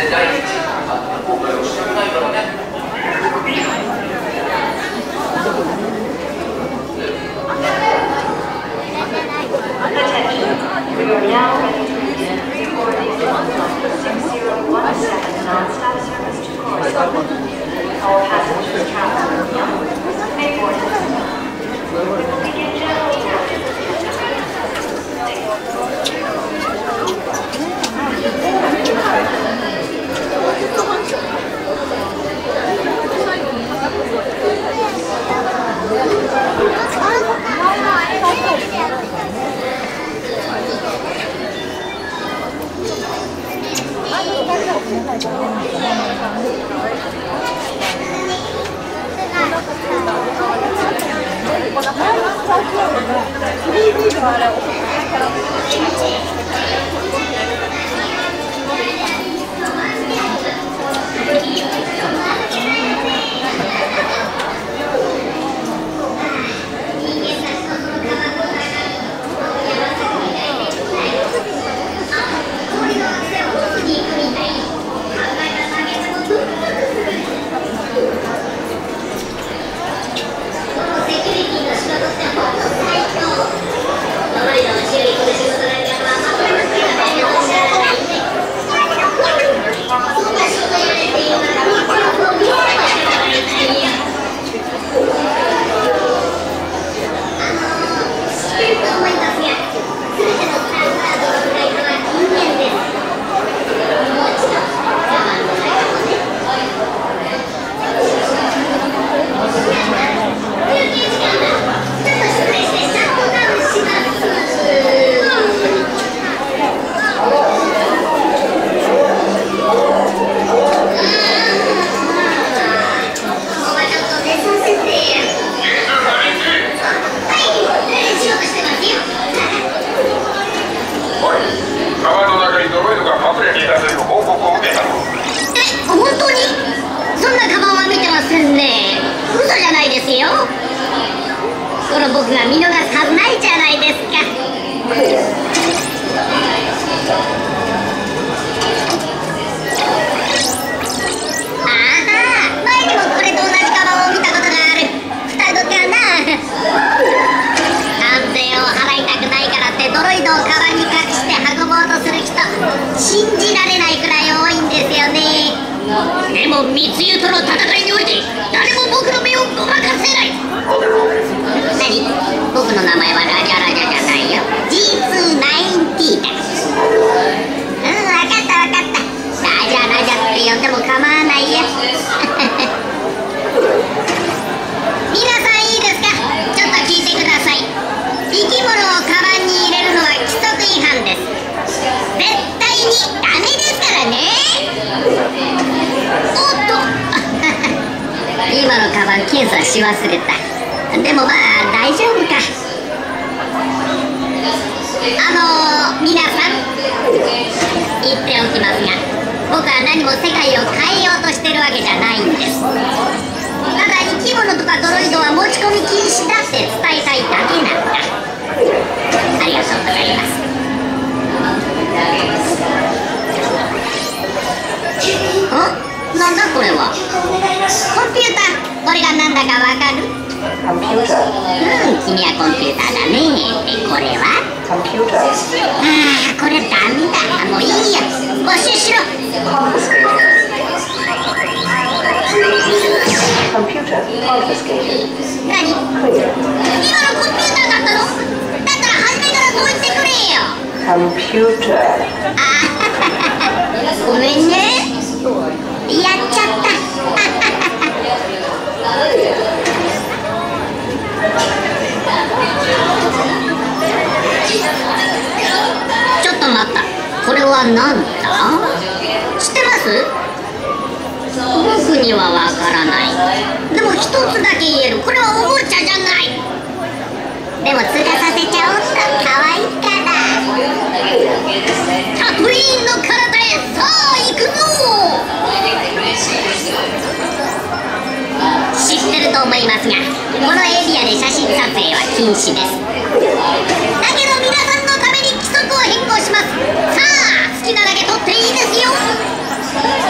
好きなだけ取っていいですよ。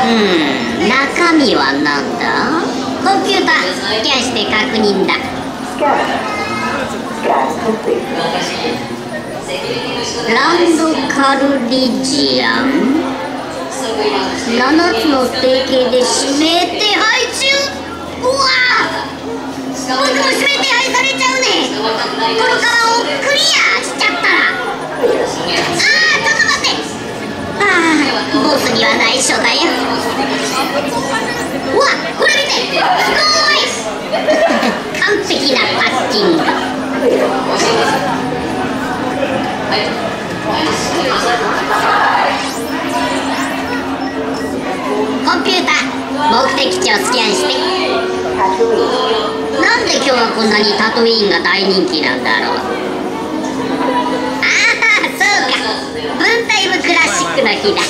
中身はなんだ？コンピューター、スキャンして確認だ。ランドカルリジアン、7つの提携で指名手配中。うわぁ、僕も指名手配されちゃうね。このカバンをクリアしちゃったら。ちょっと待って。ボスには内緒だよ。うわ、これ見て、すごい完璧なパッキング。コンピューター、目的地をスキャンして。なんで今日はこんなにタトゥイーンが大人気なんだろう。そうか、分タイムクラシックの日だ。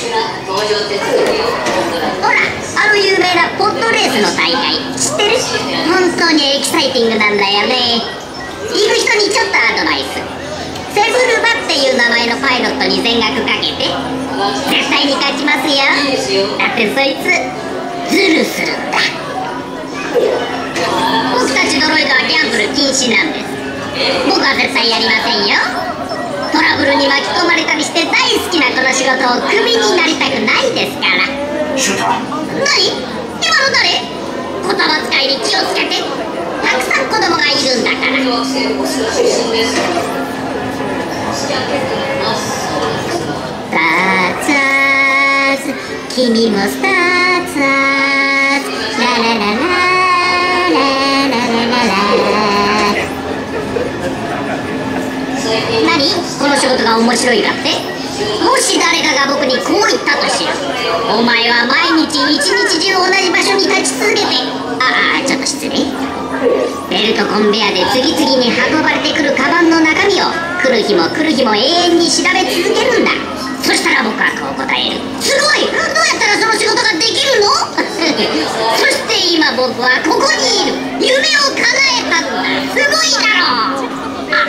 ほら、有名なポットレースの大会知ってる？本当にエキサイティングなんだよね。行く人にちょっとアドバイス。セブルバっていう名前のパイロットに全額かけて、絶対に勝ちますよ。だってそいつズルするんだ。僕たちドロイドはギャンブル禁止なんです。僕は絶対やりませんよ。トラブルに巻き込まれたりして大好きなこの仕事をクビになりたくないですから。何？今の誰？言葉遣いに気をつけて。たくさん子供がいるんだから。君もスターツアーズラララララララララ。何？この仕事が面白いかって？もし誰かが僕にこう言ったとしよう。お前は毎日一日中同じ場所に立ち続けて、ちょっと失礼。ベルトコンベヤで次々に運ばれてくるカバンの中身を来る日も来る日も永遠に調べ続けるんだ。そしたら僕はこう答える。すごい！どうやったらその仕事ができるの？そして今僕はここにいる。夢を叶えたんだ。すごいだろう。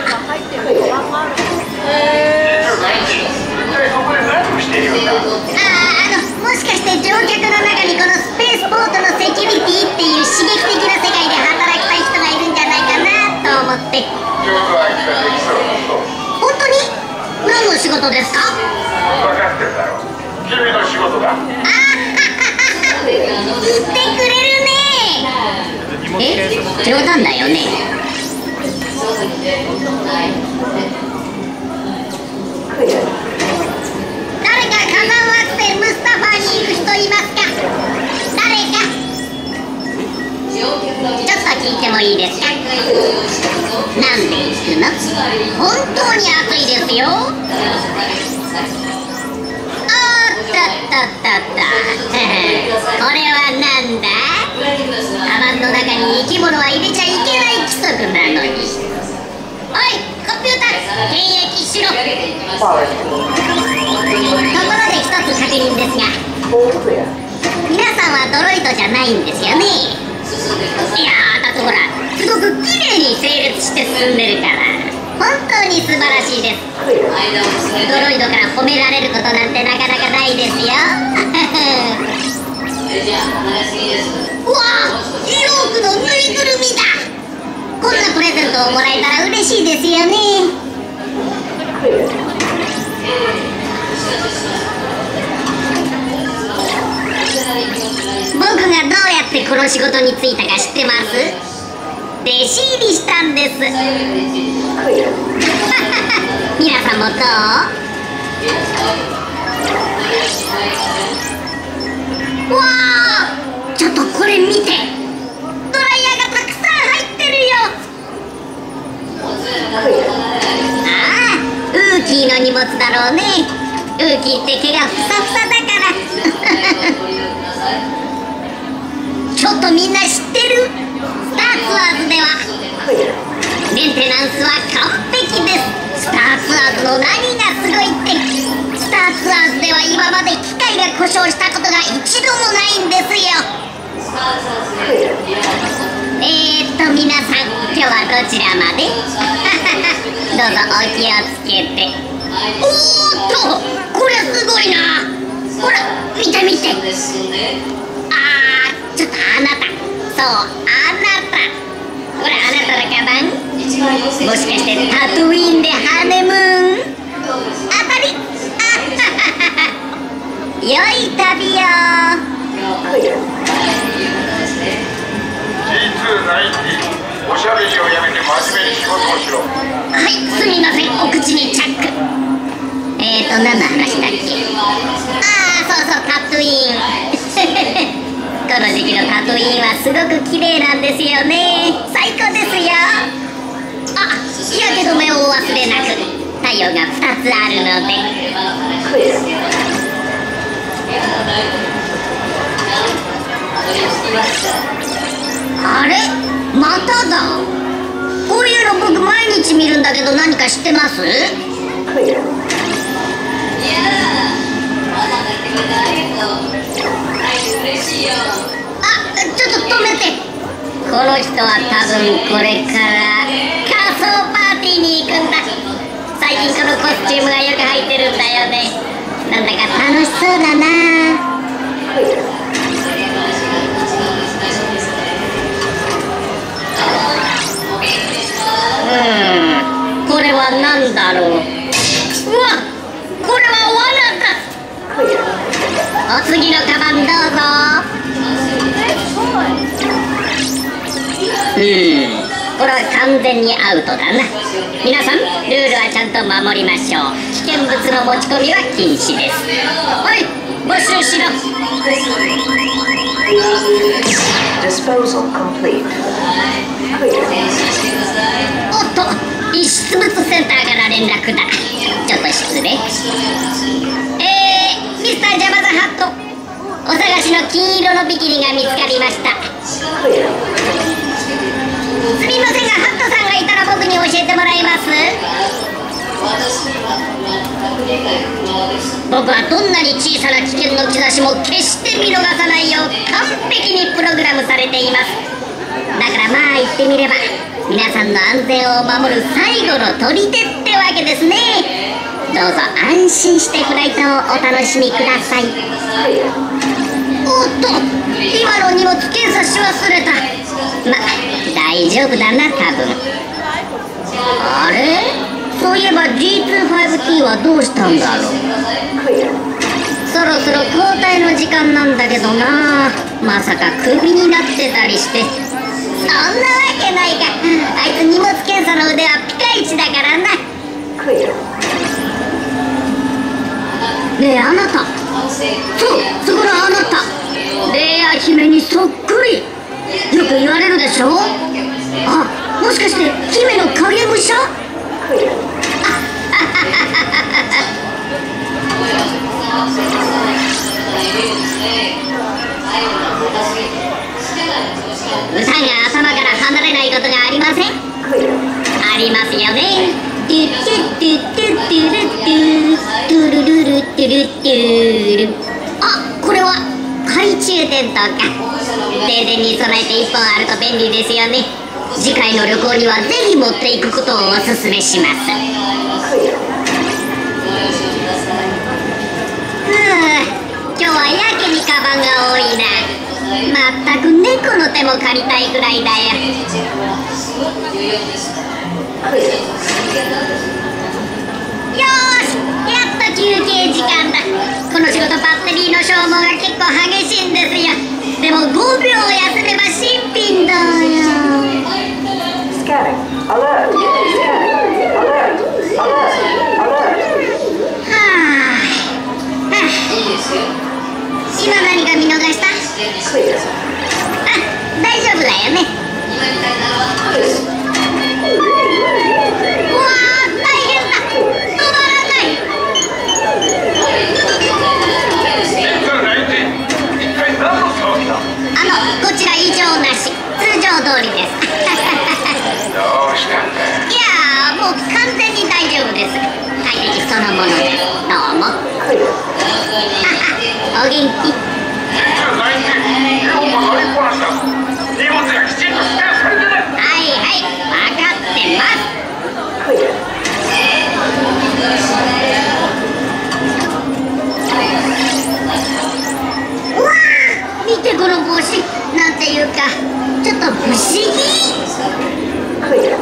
もしかして乗客の中にこのスペースポートのセキュリティっていう刺激的な世界で働きたい人がいるんじゃないかなと思って。本当に？何の仕事ですか？ 分かってるだろう。君の仕事だ。 言ってくれるね。冗談だよね。誰か火山惑星ムスタファーに行く人いますか？誰か。ちょっと聞いてもいいですか？なんで行くの？本当に暑いですよ。これはなんだ？カバンの中に生き物は入れちゃいけない規則なのに。おい、コンピューター、検疫しろ。ところで一つ確認ですが、皆さんはドロイドじゃないんですよね。いやだってほら、すごく綺麗に整列して進んでるから。本当に素晴らしいです。ドロイドから褒められることなんてなかなかないですよ。うわあ、ヨークのぬいぐるみだ。こんなプレゼントをもらえたら嬉しいですよね。僕がどうやってこの仕事に就いたか知ってます？弟子入りしたんです。皆さんもどう？わあ、ちょっとこれ見て。ドライヤーがたくさん入ってるよ。ウーキーの荷物だろうね。ウーキーって毛がふさふさだから。ちょっとみんな知ってる？スターツアーズではメンテナンスは完璧です。スターツアーズの何がすごいって、スターツアーズでは今まで機械が故障したことが一度もないんですよ。皆さん、今日はどちらまで？どうぞお気をつけて。おーっと、これすごいな。ほら、見て見て、 ちょっとあなた、そうあなた、ほらあなたのカバン、もしかしてタトゥイーンでハネムーン当たり。良い旅よ。 G290 おしゃべりをやめて真面目に仕事をしろ。 はい、すみません、お口にチャック。何の話だっけ。そうそう、タトゥイーン。この時期のタトゥイーンはすごく綺麗なんですよね。最高ですよ。日焼け止めをお忘れなく。太陽が2つあるので。あれ、まただ。こういうの僕毎日見るんだけど、何か知ってます？ちょっと止めて。この人は多分これから仮装パーティーに行くんだ。最近このコスチュームがよく入ってるんだよね。なんだか楽しそうだな。これは何だろう。うわ、これは罠だ。お次のカバンどうぞ。これは完全にアウトだな。皆さん、ルールはちゃんと守りましょう。危険物の持ち込みは禁止です。おい、没収しろ。 Disposal complete. おっと、遺失物センターから連絡だ。ちょっと失礼。ミスタージャバザハット、お探しの金色のビキニが見つかりました。すみませんが、ハットさんがいたら僕に教えてもらえます？僕はどんなに小さな危険の兆しも決して見逃さないよう完璧にプログラムされています。だからまあ言ってみれば、皆さんの安全を守る最後の砦ってわけですね。どうぞ安心してフライトをお楽しみください。おっと、今の荷物検査し忘れた。大丈夫だな、多分。あれ、そういえば G25T はどうしたんだろう。そろそろ交代の時間なんだけどな。まさかクビになってたりして。そんなわけないか。あいつ荷物検査の腕はピカイチだからな。ねえあなた、そこのあなた、レイア姫にそっくり。よく言われるでしょ。もしかして姫の影武者？歌が頭から離れないことがありません？ありますよね。トゥトゥトゥトゥトゥルトゥトゥルルルトゥルトゥル。これは懐中電灯か。停電に備えて1本あると便利ですよね。次回の旅行にはぜひ持っていくことをおすすめします。今日はやけにカバンが多いな。まったく猫の手も借りたいくらいだよ。よーし、やっと休憩時間だ。この仕事バッテリーの消耗が結構激しいんですよ。でも5秒休めば新品だよ。 Scanning. Alert. Scanning. Alert. Alert. Alert. 今何か見逃した？大丈夫だよね。うわー、大変だ。止まらない。 一体何の騒ぎだ？ こちら異常なし、通常通りです。 どうしたんだ？ いやー、もう完全に大丈夫です。快適そのものです。どうも。お元気？ 今日も乗りこなした。荷物がきちんとスキャンされてる。 はい、分かってます。うわかちょっと不思議。 Clear.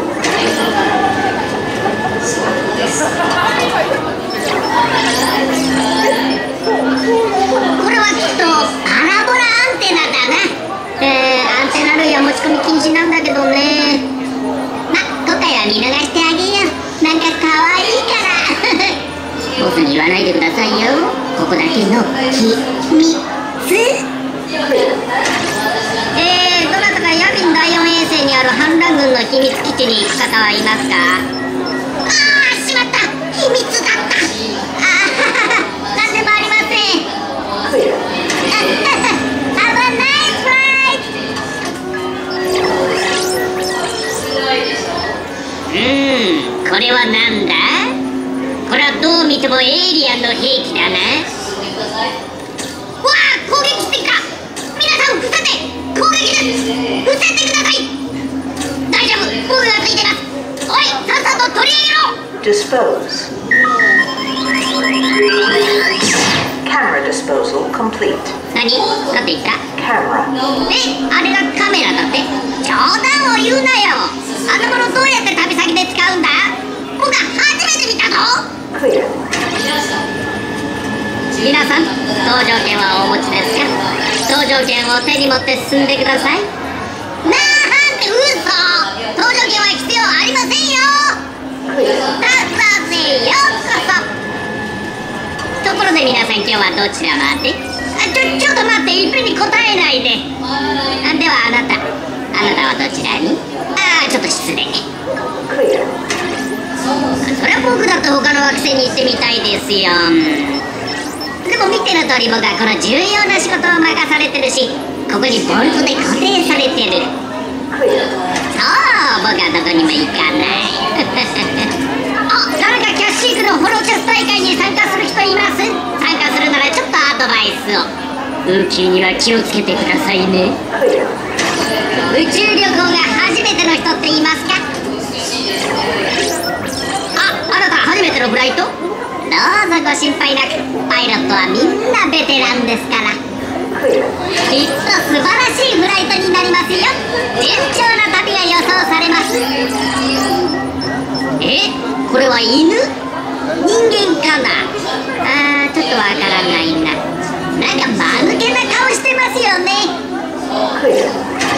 これはきっとパラボラアンテナだな。アンテナ類は持ち込み禁止なんだけどね。ま、今回は見逃してあげよう。なんか可愛いから僕に言わないでくださいよ。ここだけの秘密。どなたかヤビン第4衛星にある反乱軍の秘密基地に行く方はいますか？ああ、しまった、秘密だった。なんでもありません。 Clear. Have a nice flight! これはなんだ？これはどう見てもエイリアンの兵器だな。わあ、攻撃してきた。皆さん伏せて、攻撃です。伏せてください。大丈夫、僕がついてます。おい、さっさと取り上げろ。 Dispose. Camera disposal complete. 何？なんて言った？ Camera. あれがカメラだって？冗談を言うなよ。あのものどうやって旅先で使うんだ？僕は初めて見たぞ。 Clear. 皆さん、搭乗券はお持ちですか？搭乗券を手に持って進んでください。なんて嘘！搭乗券は必要ありませんよ。 Clear. タザぜようこそ。ところで皆さん、今日はどちらまで？ちょっと待って、いっぺんに答えないで。ではあなたはどちらに？ちょっと失礼。 Clear. それは僕だと他の惑星に行ってみたいですよ。でも見ての通り僕はこの重要な仕事を任されてるし、ここにボルトで固定されてる。 Clear. そう、僕はどこにも行かない。誰かキャッシークのホロチェス大会に参加する人います？参加するならちょっとアドバイスを。宇宙には気をつけてくださいね。 Clear. 宇宙旅行が初めての人っていますか？あなた初めてのフライト？どうぞご心配なく。パイロットはみんなベテランですから。 Clear. きっと素晴らしいフライトになりますよ。順調な旅が予想されます。これは犬？人間かな？ちょっとわからないな。なんか間抜けな顔してますよね。 Clear.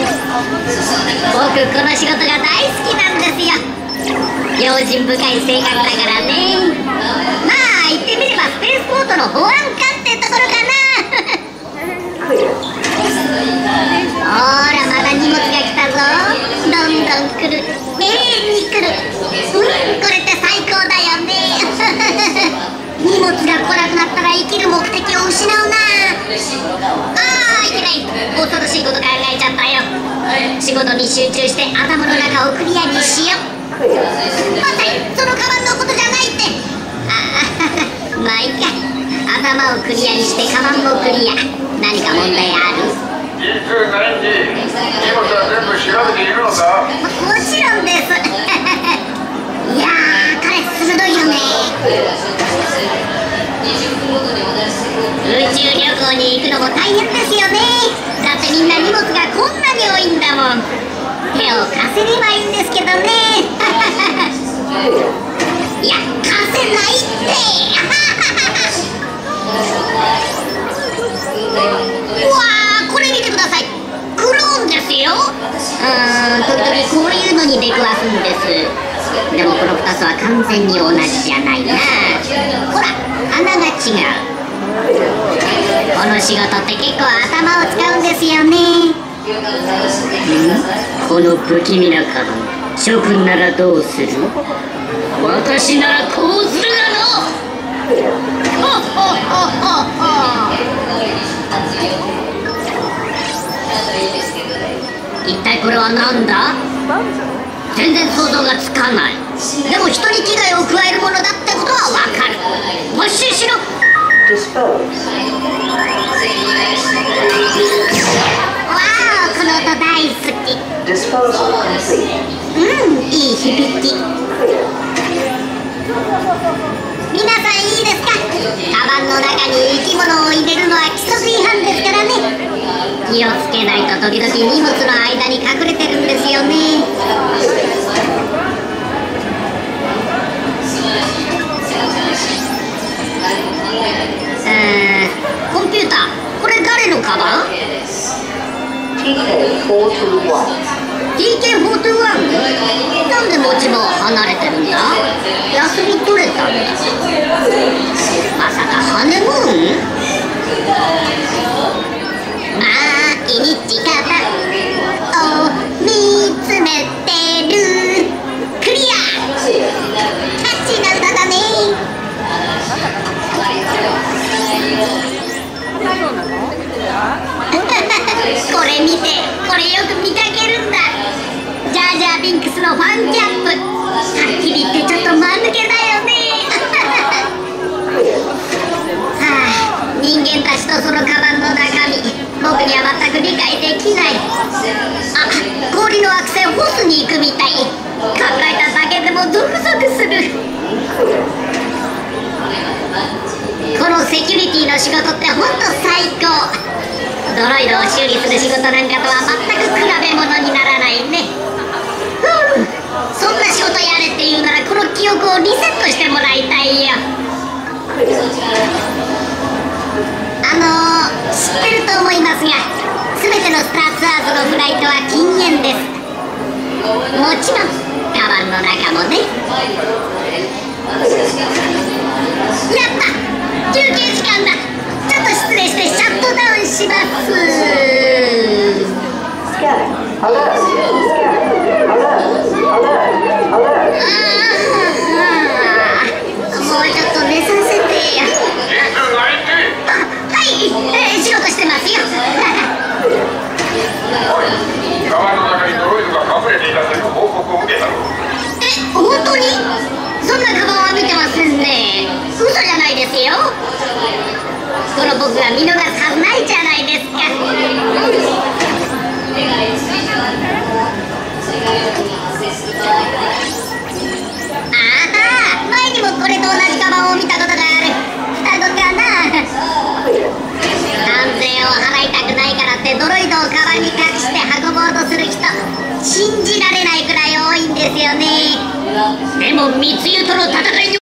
僕この仕事が大好きなんですよ。用心深い性格だからね。まあ言ってみればスペースポートの保安官ってところかな。 Clear. ほら、まだ荷物が来たぞ。どんどん来る。永遠に来る。これって最高だよね。荷物が来なくなったら生きる目的を失うな。いけない。恐ろしいこと考えちゃったよ。仕事に集中して頭の中をクリアにしよう。 Clear. 待って、そのカバンのことじゃないって。まあいいか。頭をクリアにしてカバンもクリア。何か問題ある？ いつ何時、荷物は全部調べているのか？ もちろんです。いやー、彼鋭いよね。宇宙旅行に行くのも大変ですよね。だってみんな荷物がこんなに多いんだもん。手を貸せればいいんですけどね。いや、貸せないって。うわー、これ見てください。クローンですよ。時々こういうのに出くわすんです。でもこの2つは完全に同じじゃないな。ほら、穴が違う。この仕事って結構頭を使うんですよね。この不気味なカバン、諸君ならどうする？私ならこうするがの。一体これは何だ？全然想像がつかない。でも人に危害を加えるものだってことはわかる。没収しろ。 Dispose. わあ、この音大好き。 Disposal complete. いい響き。 Clear. 皆さんいいですか？カバンの中に生き物を入れるのは規則違反ですからね。 気をつけないと時々荷物の間に隠れてるんですよね。コンピューター、これ誰のカバン？ TK421 なんで持ち場は離れてるんだ？休み取れたんだ。まさかハネムーン？毎日カバンを見つめてる。クリア。キャッチーな歌だね。これ見て、これよく見かけるんだ。ジャージャービンクスのファンキャップ。はっきり言ってちょっと間抜けだよね。はあ、人間たちとそのカバンの中身、僕には全く理解できない。氷の惑星ホスに行くみたい。考えただけでもゾクゾクする。このセキュリティの仕事ってほんと最高。ドロイドを修理する仕事なんかとは全く比べ物にならないね。そんな仕事やれって言うならこの記憶をリセットしてもらいたいよ。知ってると思いますが、全てのスターツアーズのフライトは禁煙です。もちろんカバンの中もね。やった、休憩時間だ。ちょっと失礼してシャットダウンします。もうちょっと寝させてよ。はい、仕事してますよ。 川の中にドロイドが隠れていたという報告を受けたの。 本当に？そんなカバンは見てませんね。嘘じゃないですよ。この僕が見逃すはずないじゃないですか。前にもこれと同じカバンを見たことがある。双子かな。関税を払いたくないからってドロイドをカバンに隠して運ぼうとする人、信じられないくらい多いんですよね。でも密輸との戦いに